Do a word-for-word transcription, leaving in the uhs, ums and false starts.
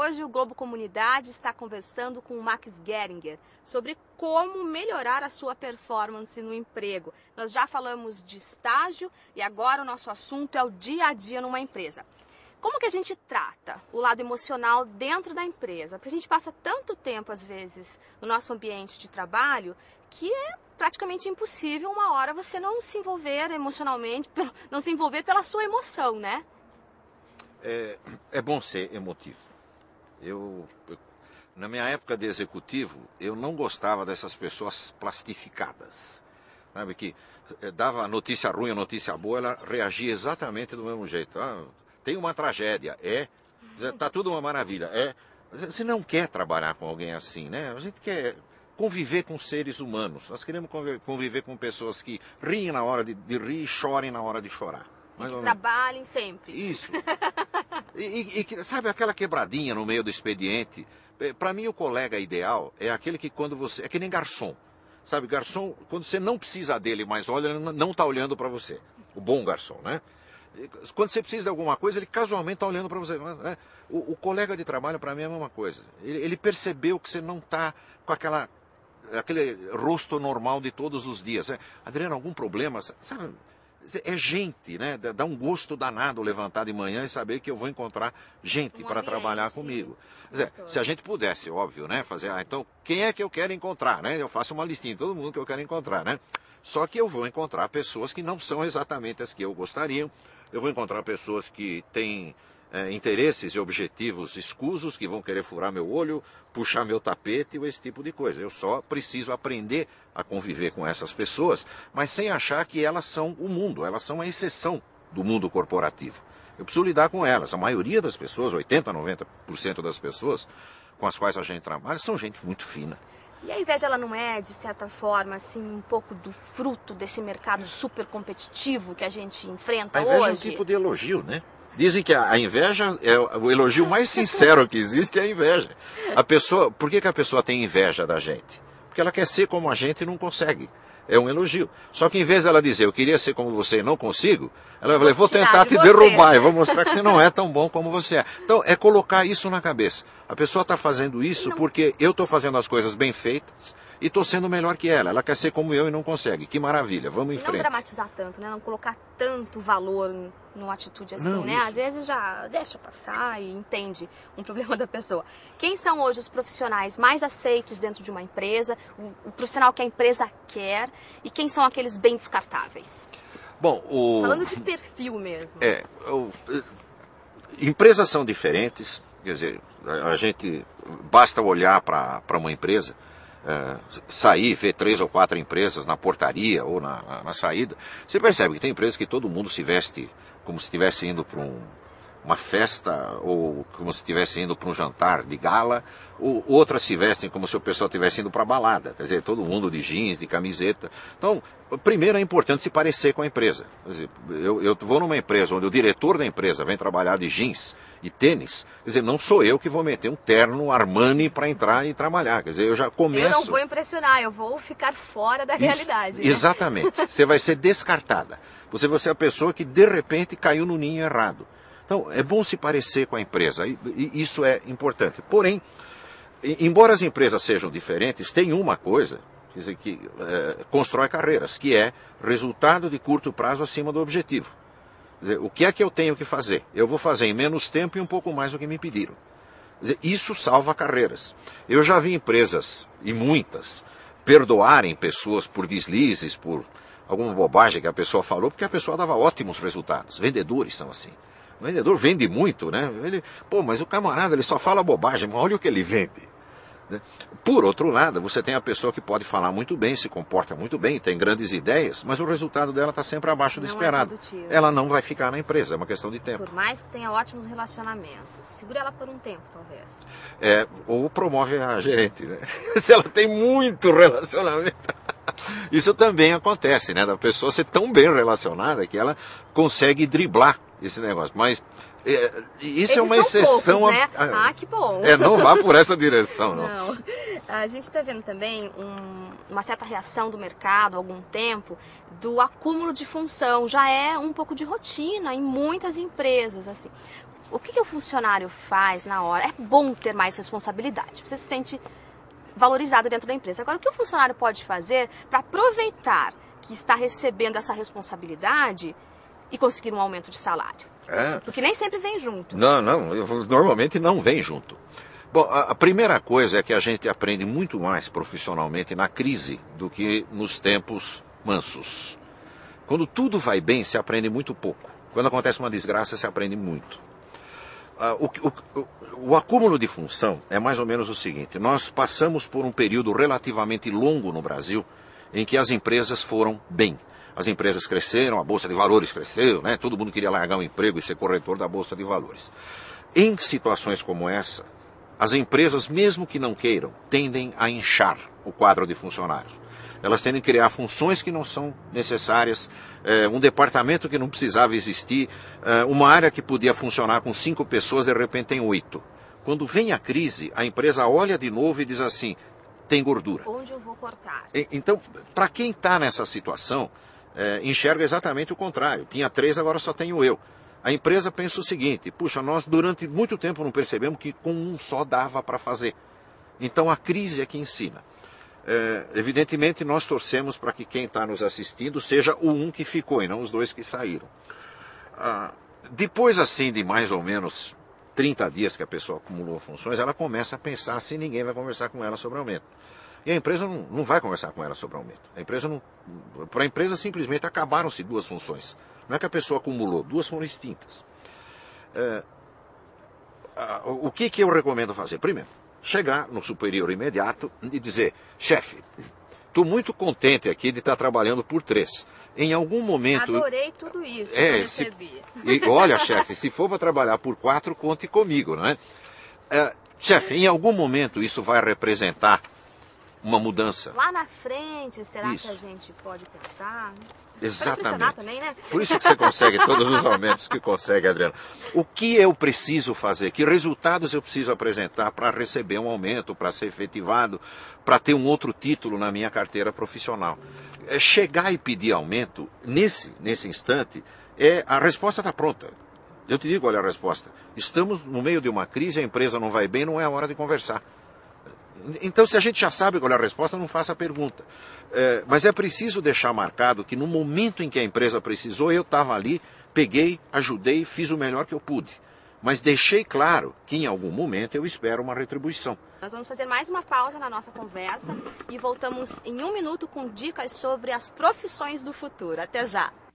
hoje o Globo Comunidade está conversando com o Max Geringer sobre como melhorar a sua performance no emprego. Nós já falamos de estágio e agora o nosso assunto é o dia a dia numa empresa. Como que a gente trata o lado emocional dentro da empresa? Porque a gente passa tanto tempo, às vezes, no nosso ambiente de trabalho, que é praticamente impossível uma hora você não se envolver emocionalmente, não se envolver pela sua emoção, né? É, é bom ser emotivo. Eu, eu, na minha época de executivo, eu não gostava dessas pessoas plastificadas. Sabe, que dava notícia ruim, notícia boa, ela reagia exatamente do mesmo jeito. Ah, tem uma tragédia, é, tá tudo uma maravilha, é. Você não quer trabalhar com alguém assim, né? A gente quer conviver com seres humanos. Nós queremos conviver com pessoas que riem na hora de, de rir e chorem na hora de chorar. E que trabalhem sempre. Isso. E, e, e sabe aquela quebradinha no meio do expediente? Para mim o colega ideal é aquele que quando você... É que nem garçom. Sabe, garçom, quando você não precisa dele, mas olha, ele não está olhando para você. O bom garçom, né? Quando você precisa de alguma coisa, ele casualmente está olhando para você. Né? O, o colega de trabalho, para mim, é a mesma coisa. Ele, ele percebeu que você não está com aquela, aquele rosto normal de todos os dias. Né? Adriano, algum problema? Sabe... É gente, né? Dá um gosto danado levantar de manhã e saber que eu vou encontrar gente para trabalhar comigo. Quer dizer, se a gente pudesse, óbvio, né? Fazer, ah, então, quem é que eu quero encontrar, né? Eu faço uma listinha de todo mundo que eu quero encontrar, né? Só que eu vou encontrar pessoas que não são exatamente as que eu gostaria. Eu vou encontrar pessoas que têm é, interesses e objetivos escusos, que vão querer furar meu olho, puxar meu tapete ou esse tipo de coisa. Eu só preciso aprender a conviver com essas pessoas, mas sem achar que elas são o mundo, elas são a exceção do mundo corporativo. Eu preciso lidar com elas. A maioria das pessoas, oitenta, noventa por cento das pessoas com as quais a gente trabalha, são gente muito fina. E a inveja, ela não é, de certa forma, assim, um pouco do fruto desse mercado super competitivo que a gente enfrenta hoje? A inveja hoje? É um tipo de elogio, né? Dizem que a inveja é o elogio mais sincero que existe, é a inveja. A pessoa, por que, que a pessoa tem inveja da gente? Porque ela quer ser como a gente e não consegue. É um elogio. Só que em vez dela dizer, eu queria ser como você e não consigo, ela vai falar, vou tentar te derrubar e vou mostrar que você não é tão bom como você é. Então, é colocar isso na cabeça. A pessoa está fazendo isso porque eu estou fazendo as coisas bem feitas e estou sendo melhor que ela. Ela quer ser como eu e não consegue. Que maravilha, vamos em frente. Não dramatizar tanto, né? Não colocar tanto valor numa atitude assim, não, né? Isso. Às vezes já deixa passar e entende um problema da pessoa. Quem são hoje os profissionais mais aceitos dentro de uma empresa? O, o profissional que a empresa quer e quem são aqueles bem descartáveis? Bom, o... Falando de perfil mesmo. É, o... empresas são diferentes, quer dizer, a gente basta olhar para uma empresa, é, sair, ver três ou quatro empresas na portaria ou na, na, na saída, você percebe que tem empresas que todo mundo se veste como se estivesse indo para um, uma festa ou como se estivesse indo para um jantar de gala, ou outras se vestem como se o pessoal estivesse indo para balada, quer dizer, todo mundo de jeans, de camiseta. Então, primeiro é importante se parecer com a empresa. Quer dizer, eu, eu vou numa empresa onde o diretor da empresa vem trabalhar de jeans e tênis, quer dizer, não sou eu que vou meter um terno Armani para entrar e trabalhar, quer dizer, eu já começo... Eu não vou impressionar, eu vou ficar fora da realidade. Isso, exatamente, você vai ser descartada. Você vai ser a pessoa que de repente caiu no ninho errado. Então, é bom se parecer com a empresa, e, e isso é importante. Porém, embora as empresas sejam diferentes, tem uma coisa quer dizer, que é, constrói carreiras, que é resultado de curto prazo acima do objetivo. Quer dizer, o que é que eu tenho que fazer? Eu vou fazer em menos tempo e um pouco mais do que me pediram. Quer dizer, isso salva carreiras. Eu já vi empresas, e muitas, perdoarem pessoas por deslizes, por alguma bobagem que a pessoa falou, porque a pessoa dava ótimos resultados. Vendedores são assim. O vendedor vende muito, né? Ele, pô, mas o camarada ele só fala bobagem, mas olha o que ele vende. Por outro lado, você tem a pessoa que pode falar muito bem, se comporta muito bem, tem grandes ideias, mas o resultado dela está sempre abaixo do esperado. É Ela não vai ficar na empresa, é uma questão de tempo. Por mais que tenha ótimos relacionamentos, segura ela por um tempo, talvez. É, ou promove a gerente, né? Se ela tem muito relacionamento. Isso também acontece, né? Da pessoa ser tão bem relacionada que ela consegue driblar esse negócio. Mas é, isso Esses é uma são exceção. Poucos, né? a... Ah, que bom. É, não vá por essa direção, não. Não. A gente está vendo também um, uma certa reação do mercado há algum tempo do acúmulo de função. Já é um pouco de rotina em muitas empresas, assim. O que, que o funcionário faz na hora? É bom ter mais responsabilidade. Você se sente valorizado dentro da empresa. Agora, o que o funcionário pode fazer para aproveitar que está recebendo essa responsabilidade e conseguir um aumento de salário? É. Porque nem sempre vem junto. Não, não, normalmente não vem junto. Bom, a primeira coisa é que a gente aprende muito mais profissionalmente na crise do que nos tempos mansos. Quando tudo vai bem, se aprende muito pouco. Quando acontece uma desgraça, se aprende muito. Uh, o, o, o acúmulo de função é mais ou menos o seguinte: nós passamos por um período relativamente longo no Brasil em que as empresas foram bem. As empresas cresceram, a Bolsa de Valores cresceu, né? Todo mundo queria largar um emprego e ser corretor da Bolsa de Valores. Em situações como essa, as empresas, mesmo que não queiram, tendem a inchar o quadro de funcionários. Elas tendem a criar funções que não são necessárias, é, um departamento que não precisava existir, é, uma área que podia funcionar com cinco pessoas, de repente tem oito. Quando vem a crise, a empresa olha de novo e diz assim: tem gordura. Onde eu vou cortar? E, então, para quem está nessa situação, é, enxerga exatamente o contrário. Tinha três, agora só tenho eu. A empresa pensa o seguinte: puxa, nós durante muito tempo não percebemos que com um só dava para fazer. Então a crise é que ensina. É, evidentemente nós torcemos para que quem está nos assistindo seja o um que ficou e não os dois que saíram. Ah, depois assim de mais ou menos trinta dias que a pessoa acumulou funções, ela começa a pensar se ninguém vai conversar com ela sobre aumento. E a empresa não, não vai conversar com ela sobre aumento. A empresa não, para a empresa simplesmente acabaram-se duas funções. Não é que a pessoa acumulou, duas foram extintas. É, a, o que, que eu recomendo fazer? Primeiro, chegar no superior imediato e dizer: chefe, estou muito contente aqui de estar trabalhando por três. Em algum momento... Adorei tudo isso é, que eu recebi. Se, e, olha, chefe, se for para trabalhar por quatro, conte comigo, não é? é chefe, em algum momento isso vai representar uma mudança. Lá na frente, será isso. que a gente pode pensar? Exatamente. Também, né? Por isso que você consegue todos os aumentos que consegue, Adriano. O que eu preciso fazer? Que resultados eu preciso apresentar para receber um aumento, para ser efetivado, para ter um outro título na minha carteira profissional? Chegar e pedir aumento, nesse, nesse instante, é, a resposta está pronta. Eu te digo, olha a resposta. Estamos no meio de uma crise, a empresa não vai bem, não é a hora de conversar. Então, se a gente já sabe qual é a resposta, não faça a pergunta. É, mas é preciso deixar marcado que no momento em que a empresa precisou, eu estava ali, peguei, ajudei, fiz o melhor que eu pude. Mas deixei claro que em algum momento eu espero uma retribuição. Nós vamos fazer mais uma pausa na nossa conversa e voltamos em um minuto com dicas sobre as profissões do futuro. Até já!